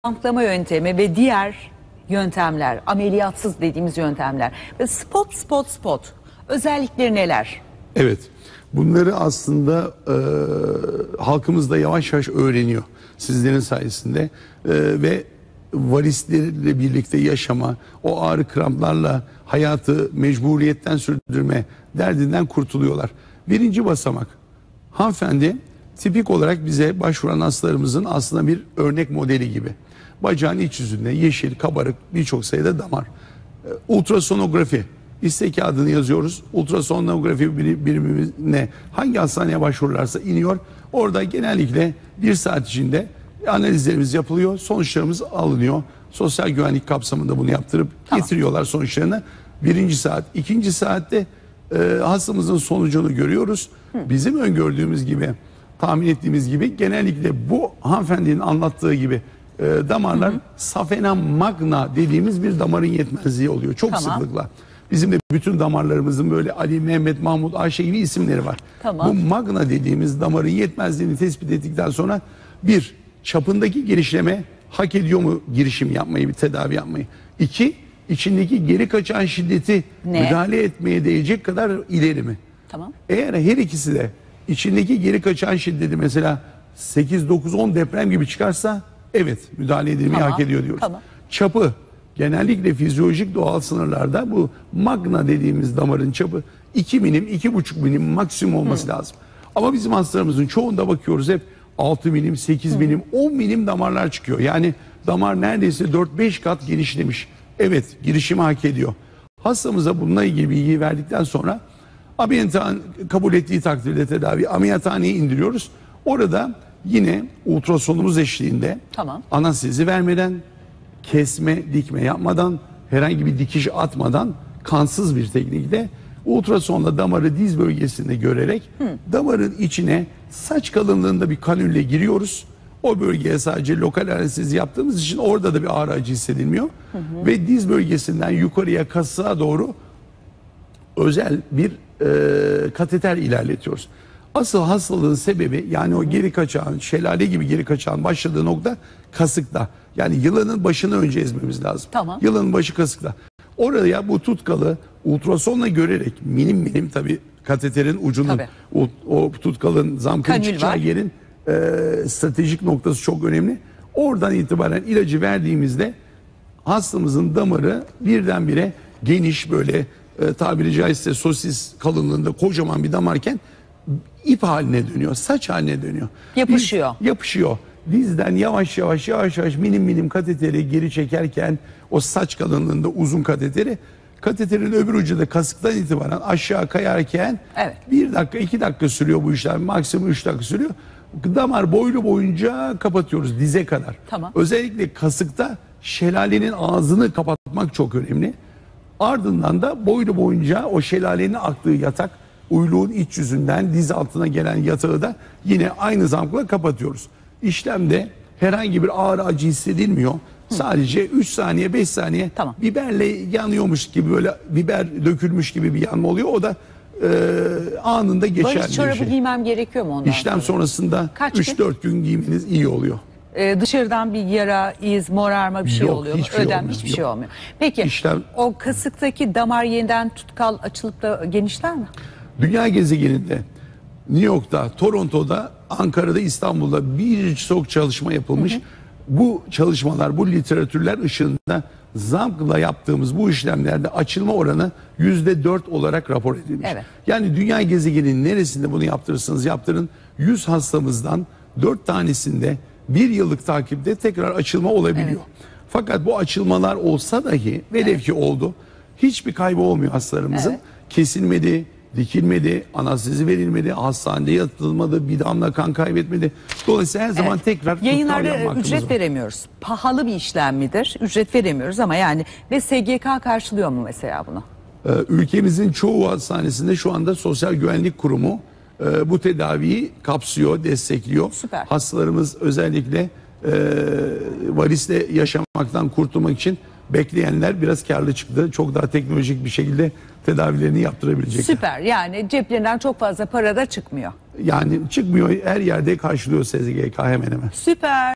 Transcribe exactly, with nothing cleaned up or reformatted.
Bantlama yöntemi ve diğer yöntemler, ameliyatsız dediğimiz yöntemler ve spot spot spot özellikleri neler? Evet, bunları aslında e, halkımız da yavaş yavaş öğreniyor sizlerin sayesinde e, ve varislerle birlikte yaşama, o ağrı kramplarla hayatı mecburiyetten sürdürme derdinden kurtuluyorlar. Birinci basamak, hanımefendi tipik olarak bize başvuran hastalarımızın aslında bir örnek modeli gibi. Bacağın iç yüzünde yeşil, kabarık birçok sayıda damar. E, ultrasonografi. İstek kağıdını yazıyoruz. Ultrasonografi birimine hangi hastaneye başvururlarsa iniyor. Orada genellikle bir saat içinde analizlerimiz yapılıyor. Sonuçlarımız alınıyor. Sosyal güvenlik kapsamında bunu yaptırıp tamam. getiriyorlar sonuçlarını. Birinci saat. ikinci saatte e, hastamızın sonucunu görüyoruz. Hı. Bizim öngördüğümüz gibi, tahmin ettiğimiz gibi genellikle bu hanımefendinin anlattığı gibi e, damarlar hı hı. safena magna dediğimiz bir damarın yetmezliği oluyor. Çok tamam. sıklıkla. Bizim de bütün damarlarımızın böyle Ali, Mehmet, Mahmut, Ayşe gibi isimleri var. Tamam. Bu magna dediğimiz damarın yetmezliğini tespit ettikten sonra bir, çapındaki genişleme hak ediyor mu girişim yapmayı, bir tedavi yapmayı? İki, içindeki geri kaçan şiddeti ne? müdahale etmeye değecek kadar ileri mi? Tamam. Eğer her ikisi de içindeki geri kaçan şiddeti mesela sekiz, dokuz, on deprem gibi çıkarsa evet müdahale edilmeyi tamam. hak ediyor diyoruz. Tamam. Çapı genellikle fizyolojik doğal sınırlarda bu magna dediğimiz damarın çapı iki milim, iki buçuk milim maksimum olması Hı. lazım. Ama bizim hastalarımızın çoğunda bakıyoruz hep altı milim, sekiz Hı. milim, on milim damarlar çıkıyor. Yani damar neredeyse dört beş kat genişlemiş. Evet, girişimi hak ediyor. Hastamıza bununla ilgili bilgiyi verdikten sonra ameliyathan kabul ettiği takdirde tedavi ameliyathaneye indiriyoruz. Orada yine ultrasonumuz eşliğinde tamam. anestezi vermeden, kesme, dikme yapmadan, herhangi bir dikiş atmadan kansız bir teknikle ultrasonla damarı diz bölgesinde görerek Hı. damarın içine saç kalınlığında bir kanülle giriyoruz. O bölgeye sadece lokal anestezi yaptığımız için orada da bir ağrı acı hissedilmiyor. Hı hı. Ve diz bölgesinden yukarıya kasığa doğru özel bir e, kateter ilerletiyoruz. Asıl hastalığın sebebi yani o geri kaçağın, şelale gibi geri kaçağın başladığı nokta kasıkta. Yani yılanın başını önce ezmemiz lazım. Tamam. Yılanın başı kasıkta. Oraya bu tutkalı ultrasonla görerek milim milim tabii kateterin ucunun o, o tutkalın zamkın çıkacağı yerin e, stratejik noktası çok önemli. Oradan itibaren ilacı verdiğimizde hastamızın damarı birdenbire geniş böyle e, tabiri caizse sosis kalınlığında kocaman bir damarken ip haline dönüyor, saç haline dönüyor. Yapışıyor. Diz, yapışıyor. Dizden yavaş yavaş yavaş yavaş milim milim kateteri geri çekerken o saç kalınlığında uzun kateteri, kateterin öbür ucu da kasıktan itibaren aşağı kayarken evet. bir dakika iki dakika sürüyor bu işlem, maksimum üç dakika sürüyor. Damar boylu boyunca kapatıyoruz dize kadar. Tamam. Özellikle kasıkta şelalenin ağzını kapatmak çok önemli. Ardından da boylu boyunca o şelalenin aktığı yatak, uyluğun iç yüzünden diz altına gelen yatağı da yine aynı zamkla kapatıyoruz. İşlemde herhangi bir ağrı acı hissedilmiyor. Hı. Sadece üç saniye beş saniye tamam. biberle yanıyormuş gibi böyle biber dökülmüş gibi bir yanma oluyor. O da e, anında geçerli. Barış çorabı şey. giymem gerekiyor mu ondan İşlem sonra? sonrasında üç dört gün giymeniz iyi oluyor. Ee, dışarıdan bir yara, iz, morarma bir şey Yok, oluyor mu? Şey Ödem hiçbir şey olmuyor. Peki İşlem, o kasıktaki damar yeniden tutkal açılıp da genişler mi? Dünya gezegeninde New York'ta, Toronto'da, Ankara'da, İstanbul'da birçok çalışma yapılmış. Hı hı. Bu çalışmalar, bu literatürler ışığında zamkla yaptığımız bu işlemlerde açılma oranı yüzde dört olarak rapor edilmiş. Evet. Yani dünya gezegeninin neresinde bunu yaptırırsanız yaptırın yüz hastamızdan dört tanesinde bir yıllık takipte tekrar açılma olabiliyor. Evet. Fakat bu açılmalar olsa dahi velev evet. ki oldu hiçbir kaybı olmuyor hastalarımızın. Evet. Kesilmedi, dikilmedi, anestezi verilmedi, hastanede yatılmadı, bir damla kan kaybetmedi. Dolayısıyla her zaman evet. tekrar yayınlarda ücret var. veremiyoruz. Pahalı bir işlem midir? Ücret veremiyoruz ama yani ve S G K karşılıyor mu mesela bunu? Ee, ülkemizin çoğu hastanesinde şu anda Sosyal Güvenlik Kurumu e, bu tedaviyi kapsıyor, destekliyor. Süper. Hastalarımız özellikle e, varisle yaşamaktan kurtulmak için bekleyenler biraz karlı çıktı. Çok daha teknolojik bir şekilde tedavilerini yaptırabilecekler. Süper. Yani ceplerinden çok fazla para da çıkmıyor. Yani çıkmıyor. Her yerde karşılıyor S G K hemen hemen. Süper.